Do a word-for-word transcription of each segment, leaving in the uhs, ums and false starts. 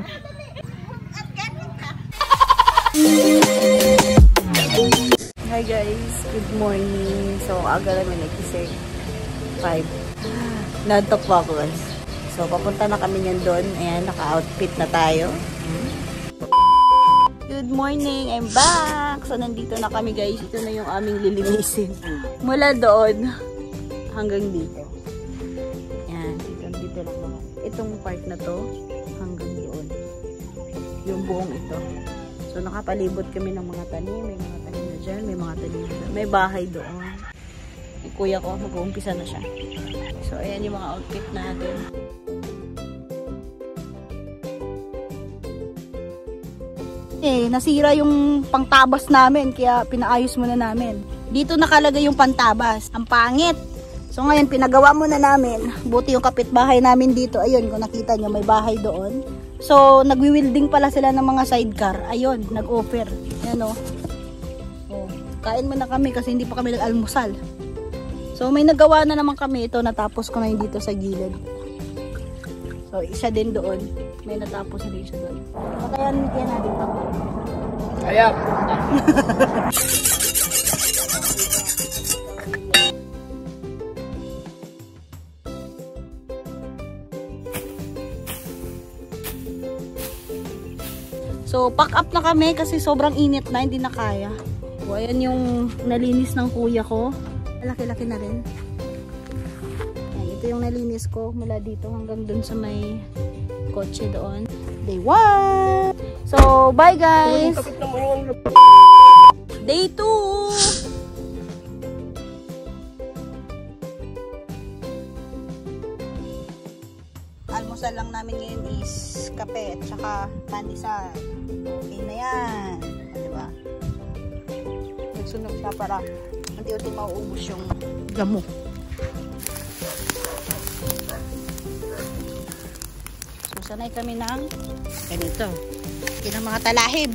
Hi guys, good morning. So, aga namin nagising. five. Nantok pa ako guys. So, papunta na kami niyan doon. Ayan, naka-outfit na tayo. Good morning, I'm back. So, nandito na kami guys. Ito na yung aming lilinisin. Mula doon hanggang dito. Ayan, dito, dito lang naman. Itong part na to hanggang doon. Yung buong ito. So, nakapalibot kami ng mga tanim. May mga tanim na dyan. May mga tanim na dyan. May bahay doon. Yung kuya ko, mag-uumpisa na siya. So, ayan yung mga outfit natin. Eh, nasira yung pangtabas namin. Kaya pinaayos muna namin. Dito nakalagay yung pantabas. Ang pangit. So, ngayon, pinagawa muna namin. Buti yung kapitbahay namin dito. Ayun, kung nakita nyo, may bahay doon. So, nagwi-welding pala sila ng mga sidecar. Ayun, nag-offer. Yan o. Oh, kain muna kami kasi hindi pa kami nag-almusal. So, may nagawa na naman kami. Ito, natapos ko na yung dito sa gilid. So, isa din doon. May natapos na din siya doon. Kaya kaya natin ito. Kaya! So, pack up na kami kasi sobrang init na, hindi na kaya. So, ayan yung nalinis ng kuya ko. Laki-laki na rin. Ayan, ito yung nalinis ko mula dito hanggang dun sa may kotse doon. Day one! So, bye guys! Day two! Almusal lang namin ngayon is kape at saka pandesal. Okay na yan. Diba? Nagsunog siya para unti-unti mauubos yung gamo. So, sanay kami ng ganito. Yan ang mga talahib.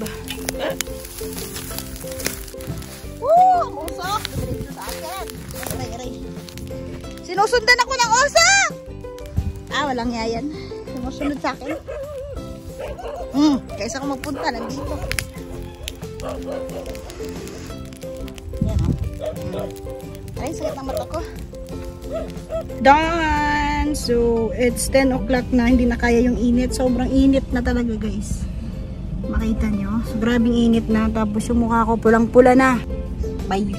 Woo! Ang usok! Diretso sa akin. Aray, aray. Sinusundan ako ng usok! Ah, walang yayan. Sumusunod sa akin. Hmm, kaysa ako magpunta, nandito. Yan o. Hmm. Aray, sakit ng mata ko. Done! So, it's ten o'clock na. Hindi na kaya yung init. Sobrang init na talaga, guys. Makita nyo. So, grabing init na. Tapos yung mukha ko pulang-pula na. Bye!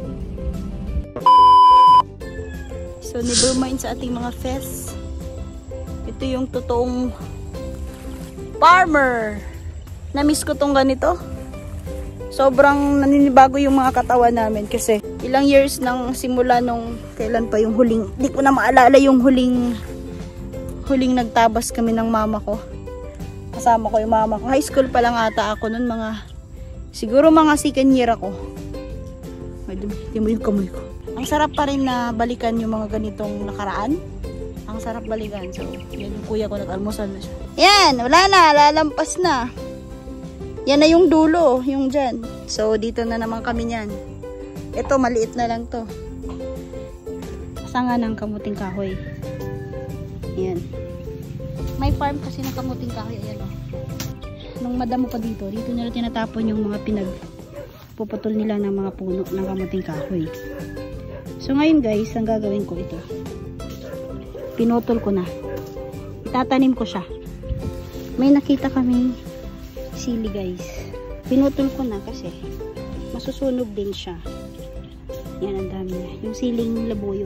So, never mind sa ating mga fest. Ito yung totoong farmer. Na-miss ko tong ganito. Sobrang naninibago yung mga katawan namin kasi ilang years nang simula nung kailan pa yung huling, hindi ko na maalala yung huling huling nagtabas kami ng mama ko. Kasama ko yung mama ko. High school pa lang ata ako nun, mga siguro mga second year ako. May dumiti mo yung kamoy ko. Ang sarap pa rin na balikan yung mga ganitong nakaraan. Ang sarap balikan. So, yan yung kuya ko, nag-almusal na siya. Yan, wala na, lalampas na. Yan na yung dulo, yung dyan. So, dito na naman kami niyan. Ito, maliit na lang to. Sanga ng kamuting kahoy. Yan. May farm kasi ng kamuting kahoy. Ayan o. Nung madamo pa dito, dito nila tinatapon yung mga pinagpuputol nila ng mga puno ng kamuting kahoy. So, ngayon guys, ang gagawin ko ito. Pinutol ko na. Itatanim ko siya. May nakita kaming sili guys. Pinutol ko na kasi masusunog din siya. Yan, ang dami na. Yung siling labuyo.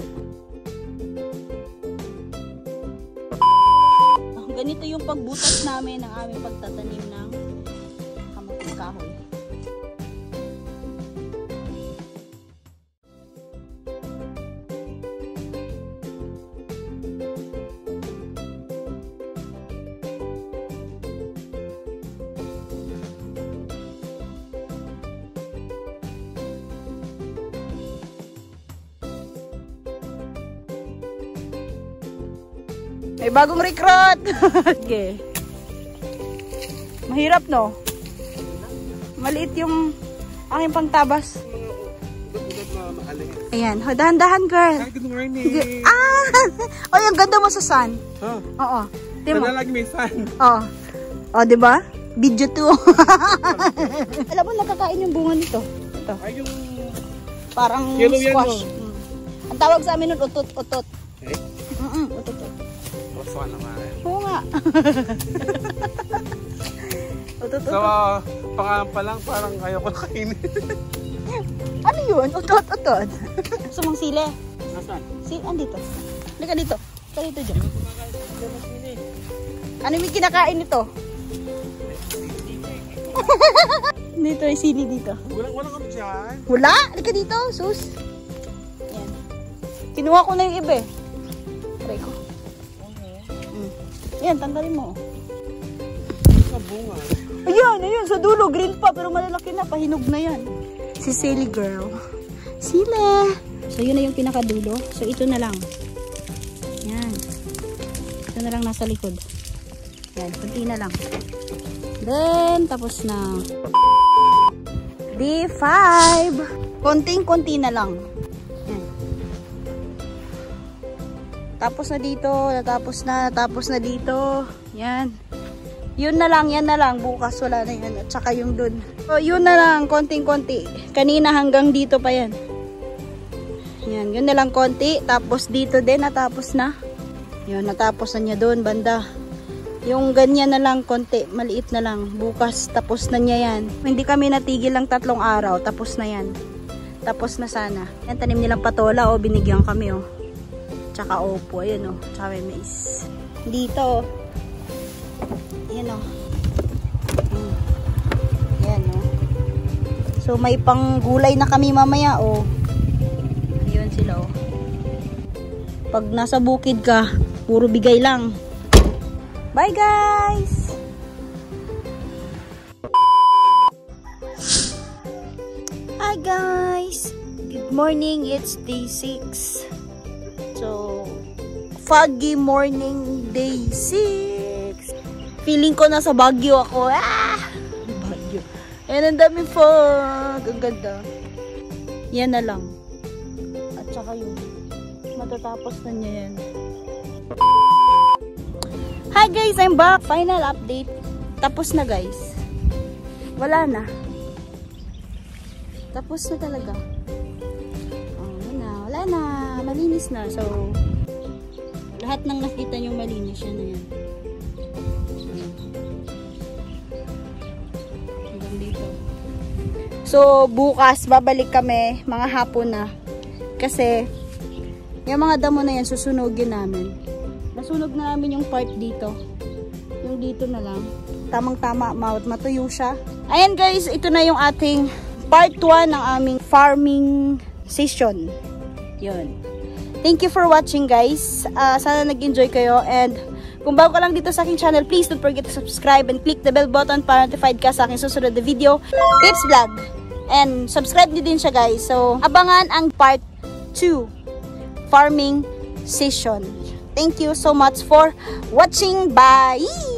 Ganito yung pagbutas namin ng aming pagtatanim ng kamuting kahoy. May bagong recruit. Okay. Mahirap no? Maliit yung aking pangtabas. Ayan. Dahan-dahan girl. Good morning. Ah! O, yung ganda mo sa sun. Huh? Oo. Sana lagi may sun. Oo. O, di ba? Video two. Alam mo, nakakain yung bunga nito. Ito. Ay, yung... Parang yellow squash. yan, Mm. Ang tawag sa amin nun, utot-utot. Eh? Mm-mm, utot-utot. Basta naman. Oo nga. Utot-utot. So, uh, pangalan pa lang, parang kaya ko nakainin. Ano yun? Utot-utot. Gusto mong sili? Nasaan? Si, andito. Halika dito. Halika dito dyan. Ano yung kinakain nito? Dito ay sili dito. Walang, walang ano dyan. Wala? Halika dito, sus. Yan. Kinuha ko na yung iba eh. Try ko. Mm. Yan, tanggalin mo. Sa bunga. Ayan, ayan, sa dulo. Green pa, pero malalaki na. Pahinog na yan. Si Silly Girl. Sila. So, yun na yung pinakadulo. So, ito na lang. Yan. Ito na lang nasa likod. Yan, kunti na lang. Then, tapos na. D five. Konting-konti na lang. Yan. Tapos na dito. Natapos na. Natapos na dito. Yan. Yun na lang. Yan na lang. Bukas wala na yan. At saka yung dun. So, yun na lang. Konting-konti. Kanina hanggang dito pa yan. Yan. Yun na lang konti. Tapos dito din. Natapos na. Yun. Natapos na niya dun. Banda. Yung ganyan na lang konti. Maliit na lang. Bukas. Tapos na niya yan. Hindi kami natigil lang tatlong araw. Tapos na yan. Tapos na sana. Yan. Tanim nilang patola. O. Binigyan kami. O. Tsaka opo. Ayan o. Tsaka may mais. Dito o. Ayan o. Hmm. Ayan o. So may pang gulay na kami mamaya o. Ayun sila o. Pag nasa bukid ka, puro bigay lang. Bye guys! Hi guys! Good morning, it's day six. So, foggy morning, day six. Feeling ko nasa Baguio ako. Ah! Baguio. Ayan, ang dami fog. Ang ganda. Yan na lang. At saka yung matatapos na niya yan. Hi guys, I'm back. Final update. Tapos na guys. Wala na. Tapos na talaga. Oh, yun na. Wala na. Malinis na. So, lahat ng nakita nyo malinis. Yan na yan. Hanggang dito. So, bukas babalik kami. Mga hapon na. Kasi, yung mga damo na yan, susunugin namin. Nasunog na namin yung part dito. Yung dito na lang. Tamang-tama, matuyo siya. Ayan guys, ito na yung ating part one ng aming farming session. Yun. Thank you for watching guys. Uh, sana nag-enjoy kayo. And kung bago ka lang dito sa aking channel, please don't forget to subscribe and click the bell button para notified ka sa aking susunod na video. Pips Vlog. And subscribe nyo din siya guys. So, abangan ang part two. Farming session. Thank you so much for watching. Bye!